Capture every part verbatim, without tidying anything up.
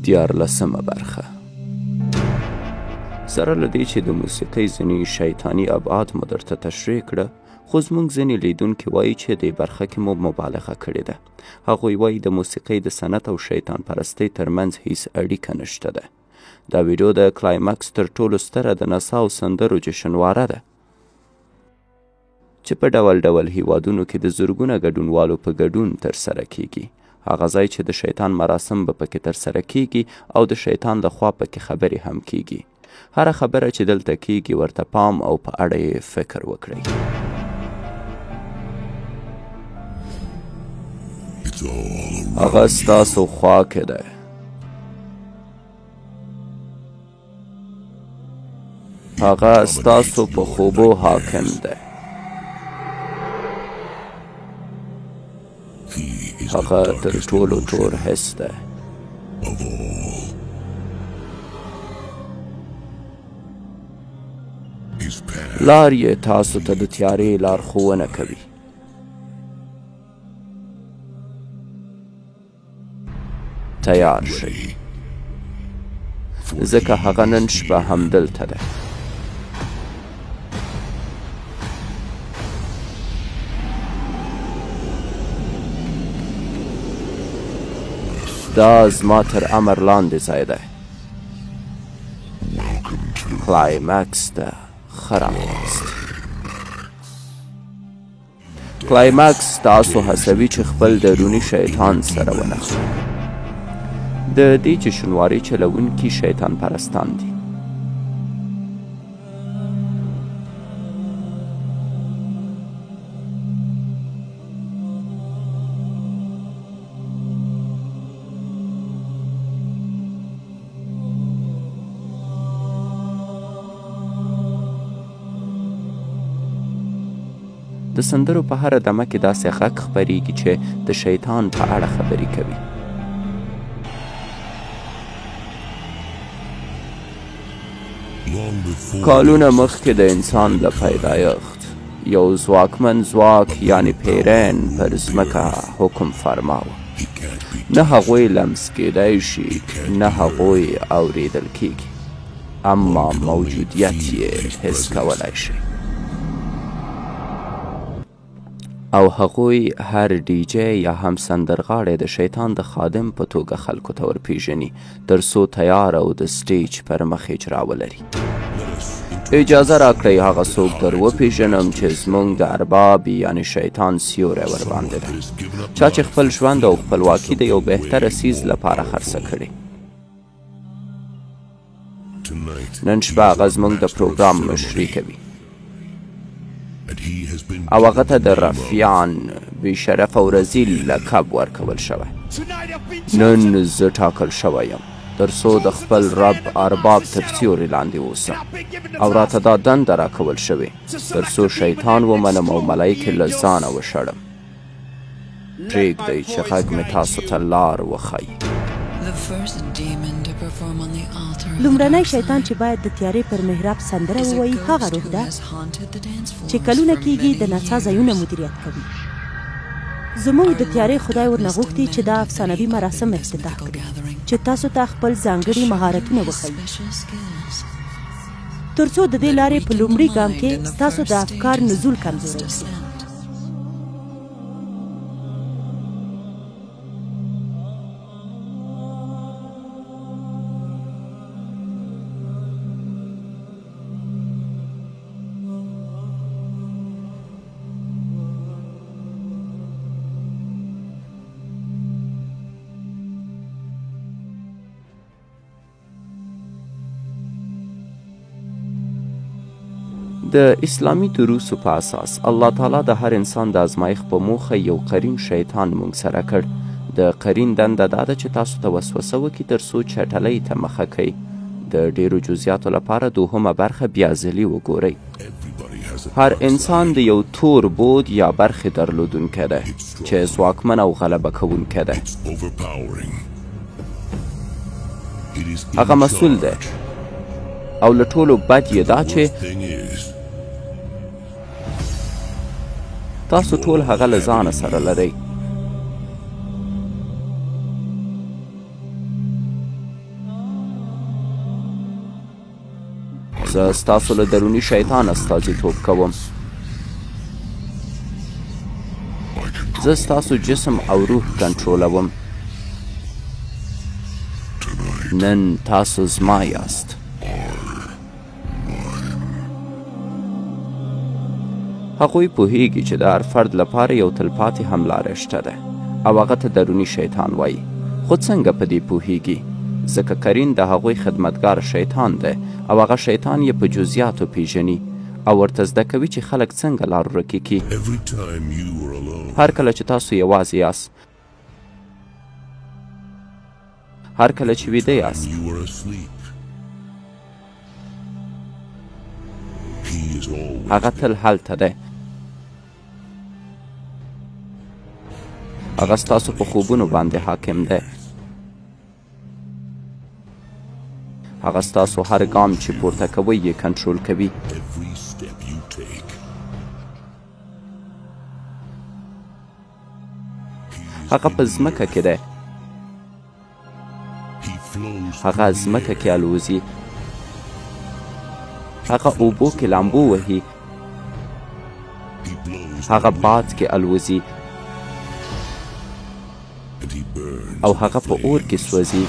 دیارلسمه برخه. سره له دې چې د موسیقۍ ځینې شیطاني ابعاد مو درته تشریح کړه، خو زموږ ځینې لیدونکي وایي چې دې برخه کې مو مبالغه کړې ده. هغوی وایي د موسیقۍ د صنعت او شیطان پرستۍ ترمنځ هیڅ اړیکه نشته ده. دا ویډیو د کلایمکس تر ټولو ستره د نڅا او سندرو جشنواره ده چې په ډول ډول هیوادونو کې د زرګونه ګډونوالو په ګډون ترسره کیږي. هغه ځای چې د شیطان مراسم به پکې ترسره کیږي او د شیطان لخوا پکې خبرې هم کیږي. هره خبره چې دلته کیږي ورته پام او په اړه یې فکر وکړئ. هغه ستاسو خوا کې دی. هغه ستاسو په خوبو حاکم دی. هغه تر ټولو تور حس دی. لار یې تاسو ته د تیارې لارښوونه کوي. تیار شئ، ځکه هغه نن شپه همدلته دی. دا زما تر امر لاندې ځای دی. کلایمکس ته ښه راغلاست. کلایمکس تاسو هڅوي چې خپل دروني شیطان سره ونښلئ. د دې جشنوارې چلوونکي شیطان پرستان دي. د سندرو په هره دمه کې داسې غږ خپریږي چې د شیطان په اړه خبرې کوي. کالونه مخکې د انسان له پیدایښت یو ځواکمن ځواک یعنې پیرین پر ځمکه حکم فرماوه. نه هغوی لمس کیدی شي، نه هغوی اوریدل کیږي، اما موجودیت یې حس کولی شي. او هغوی هر ډي جی یا هم سندرغاړی د شیطان د خادم په توګه خلکو ته ورپېژني تر څو تیار او د سټیج پر مخ اجرا ولري. اجازه راکړئ هغه څوک در وپېژنم چې زموږ د ارباب یعنې شیطان سیوری ورباندې ده، چا چې خپل ژوند او خپلواکي د یو بهتره څیز لپاره خرڅه کړې. نن شپه هغه زموږ د پروګرام مشري کوي او هغه ته د رفیان بې شرف او رذیل لقب ورکول شوی. نن زه ټاکل شوی یم تر څو د خپل رب ارباب تر سیوري لاندې اوسم او راته دا دنده راکول شوې تر څو شیطان ومنم او ملایکې له ځانه وشړم. پرېږدئ چې غږ مې تاسو ته لار وښایي. لومړنی شیطان چې باید د تیارې پر محراب سندره ووایي هغه روح ده چې کلونه کیږي د نڅا ځایونه مدیریت کوي. زموږ د تیارې خدای ورنه غوښتي چې دا افسانوي مراسم افتتاح کړي چې تاسو ته خپل ځانګړي مهارتونه وښیي تر څو د دې لارې په لومړي ګام کې ستاسو د افکار نزول کمزوری کړي. د اسلامي دروسو په اساس الله تعالی د هر انسان د ازمایښت په موخه یو قرین شیطان موږ سره کړ. د قرین دنده دا ده چې تاسو ته وسوسه وکړي تر څو چټلۍ ته مخه کوي. د ډیرو جزئیاتو لپاره دوهمه برخه بیا ځلي وګورئ. هر انسان د یو تور بود یا برخې درلودونکی دی چې ځواکمن او غلبه کوونکی دی. هغه مسؤل دی او له ټولو بد یې دا چې تاسو ټول هغه له ځانه سره لرئ. زه ستاسو له دروني شیطان استازیتوب کوم. زه ستاسو جسم او روح کنټرولوم. نن تاسو زما یاست. هغوی پوهیږي چې د هر فرد لپاره یو تلپاتې هملاره شته ده او هغه ته دروني شیطان وایي. خو څنګه په دې پوهیږي؟ ځکه کرین د هغوی خدمتګار شیطان دی او هغه شیطان یې په جزیاتو پیژني او ورته زده کوي چې خلک څنګه لار ورکې کړي. هر کله چې تاسو یوازې یاست، هر کله چې ویده یاست، هغه تل هلته دی. هغه ستاسو په خوبونو باندې حاکم دی. هغه ستاسو هر ګام چې پورته کوئ یې کنټرول کوي. هغه په ځمکه کې دی. هغه ځمکه کې الوزي. هغه اوبو کې لامبو وهي. هغه باد کې الوزي او هغه په اور کې سوځي.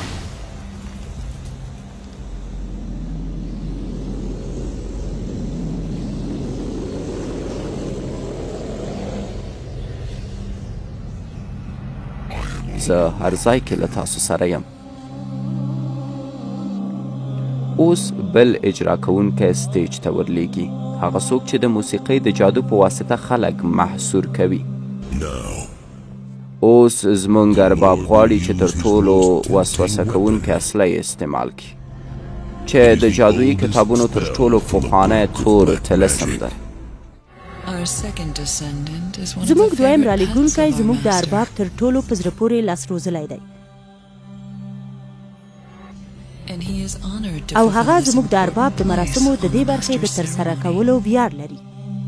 زه هر ځای کې له تاسو سره یم. اوس بل اجرا کوونکی سټیج ته ورلیږي. هغه څوک چې د موسیقۍ د جادو په واسطه خلک محصور کوي. اوس زموږ ارباب غواړي چې تر ټولو وسوسه کوونکی اصلی استعمال کړي چې د جادویي کتابونو تر ټولو پخوانی تور طلسم ده. زموږ دویم رالیږونکی زموږ د ارباب تر ټولو په زړه پورې لاس روزلی دی او هغه زموږ د ارباب د مراسمو د دې برخې د ترسره کولو ویاړ لري.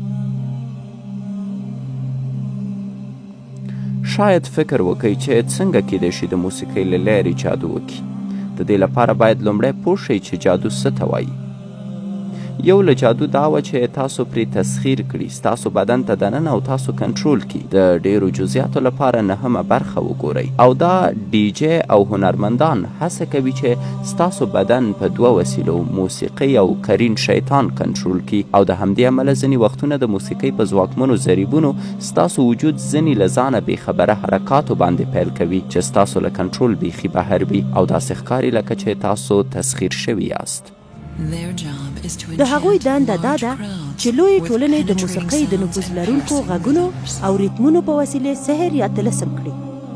شاید فکر وکړئ چې څنګه کیدای شي د موسیقۍ له لارې جادو وکړي. د دې لپاره باید لومړی پوه شئ چې جادو څه ته وایي. یو له جادو دا وه چې تاسو پرې تسخیر کړي، ستاسو بدن ته دننه او تاسو کنټرول کړي. د ډیرو جزئیاتو لپاره نهمه برخه وګورئ او دا ډي جی او هنرمندان هڅه کوي چې ستاسو بدن په دوه وسیلو موسیقۍ او کرین شیطان کنټرول کړي او د همدې امله ځینې وختونه د موسیقۍ په ځواکمنو ضریبونو ستاسو وجود ځینې له ځانه بېخبره حرکاتو باندې پیل کوي چې ستاسو له کنټرول بیخي بهر وي او داسې ښکاري لکه چې تاسو تسخیر شوي یاست. د هغوی دنده دا ده چې لویې ټولنې د موسیقۍ د نفوذ لرونکو غږونو او ریتمونو په وسیلې سحر یا طلسم کړي.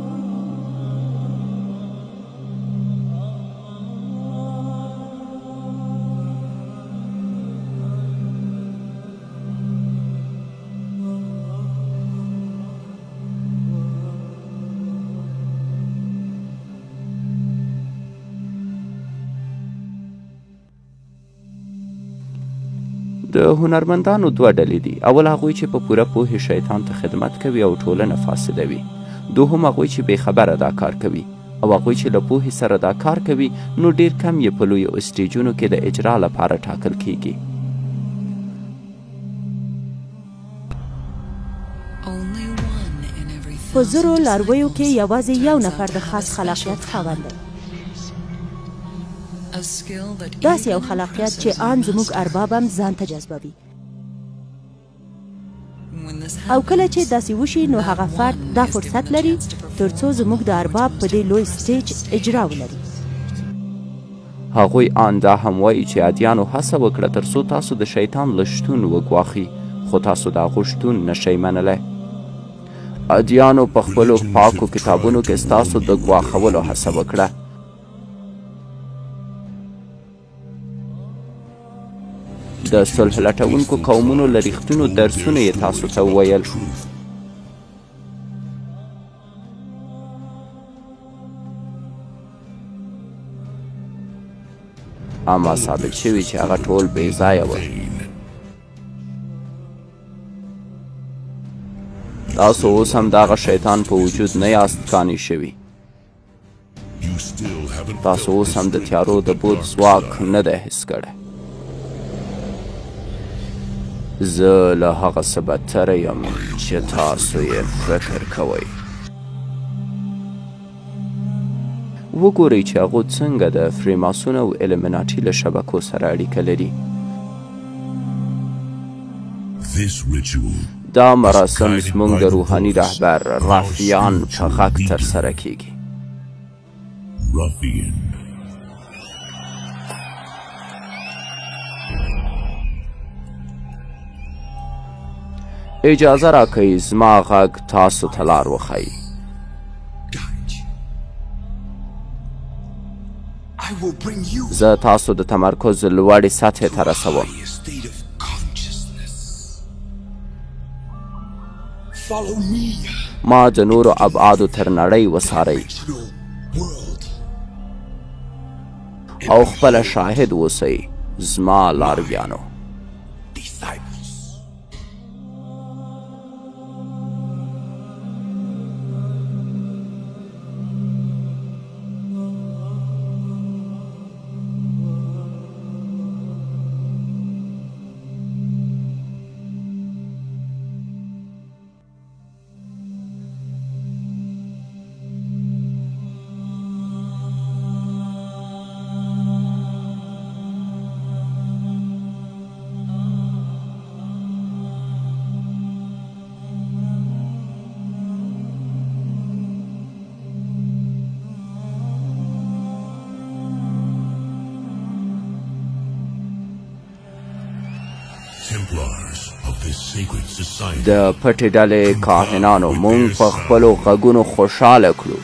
د هنرمندانو دوه ډلې دي. اول هغوی چې په پوره پوهې شیطان ته خدمت کوي او ټولنه فاسدوي. دوهم هغوی چې بېخبره دا کار کوي او هغوی چې له پوهې سره دا کار کوي نو ډیر کم یې په لویو اسټیجونو کې د اجرا لپاره ټاکل کیږي. په زرو لارویو کې یوازې یو نفر د خاص خلاقیت خاوند دی. داسې یو خلاقیت چې آن زموږ ارباب هم ځان ته جذبوي. او کله چې داسې وشي نو هغه فرد دا فرصت لري تر څو زموږ د ارباب په دې لوی سټیج اجرا ولري. هغوی آن دا هم وایي چې ادیانو هڅه وکړه تر څو تاسو د شیطان له شتون وګواښي، خو تاسو د هغو شتون نشئ منلی. ادیانو په خپلو پاکو کتابونو کې ستاسو د ګواښولو هڅه وکړه. د صلح لټونکو قومونو له ریښتونو درسونه یې تاسو ته وویل. اما ثابت شوي چې هغه ټول بې ځایه وه. تاسو اوس هم د هغه شیطان په وجود نه یاست قانع شوي. تاسو اوس هم د تیارو د بود ځواک نه دی حس کړی. زه له هغه څه بدتره یم چې تاسو یې فکر کوئ. وګورئ چې هغوی څنګه د فریماسون او ایلمناټي له شبکو سره اړیکه لري. دا مراسم زموږ د روحاني رهبر رافیان په غږ ترسره کیږي. اجازه راکئ زما غږ تاسو ته لار وښایي. زه تاسو د تمرکز لوړې سطحې ته رسوم. ما د نورو ابعادو تر نړۍ وڅارئ او خپله شاهد اوسئ زما لارویانو. د پټې ډلې کاهنانو موږ په خپلو غږونو خوشحاله کړو.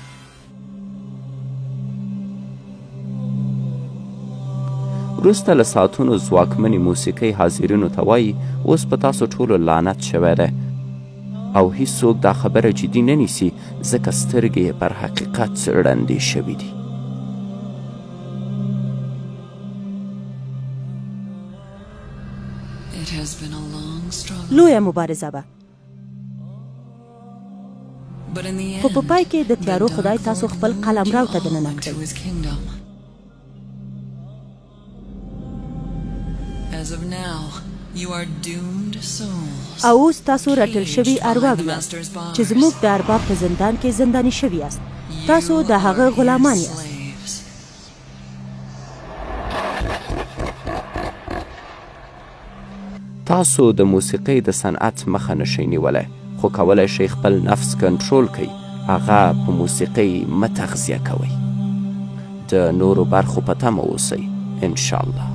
وروسته له ساعتونو ځواکمنې موسیقۍ حاضرینو ته وایي اوس په تاسو ټولو لعنت شوی دی او هیڅوک دا خبره جدي نه نیسي ځکه سترګې یې پر حقیقت ړندې شوي دي. لویه مبارزه به، خو په پای کې د تیارو خدای تاسو خپل قلمرو ته دننه کړئ. او اوس تاسو راټول شوي ارواوې یاست چې زموږ د ارباب په زندان کې زنداني شوي یاست. تاسو د هغه غلامان یاست. تاسو د موسیقۍ د صنعت مخه نشئ نیولی، خو کولی شئ خپل نفس کنټرول کئ. هغه په موسیقۍ مه تغذیه کوئ. د نورو برخو په تمه اوسئ انشاءالله.